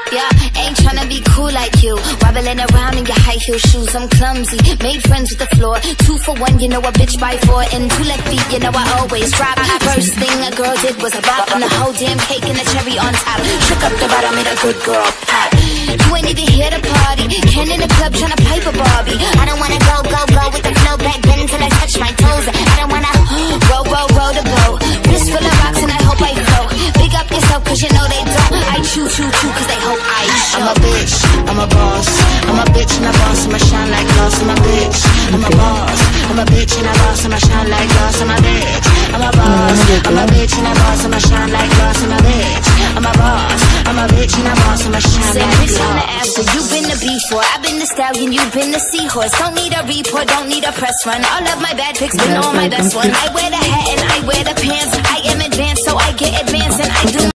Yeah, ain't tryna be cool like you, wobbling around in your high heel shoes. I'm clumsy, made friends with the floor. 2 for 1, you know a bitch by 4. And 2 left feet, you know I always drop. First thing a girl did was a bop, and the whole damn cake and the cherry on top. Shook up the bottom, made a good girl pop. You ain't even here to party, Ken in the club tryna pipe a Barbie. I don't wanna go with the flow back then till I touch my toes. I don't wanna roll the boat. Wrist full of rocks and I hope I float. Big up yourself cause you know they don't. I chew cause they hope I show. I'm a bitch, I'm a boss. I'm a bitch and a boss, I'ma shine like glass. I'm a bitch, I'm a boss. I'm a bitch and a boss, I'ma shine like glass. I'm a bitch, I'm a boss. I'm a bitch and a boss, I'ma shine like glass. I'm a bitch, I'm a boss. I'm a bitch and a boss, I'ma shine like glass. So you've been the B4, I've been the stallion, you've been the seahorse. Don't need a report, don't need a press run. All of my bad pics been on my best one. I wear the hat and I wear the pants. I am advanced, so I get advanced and I do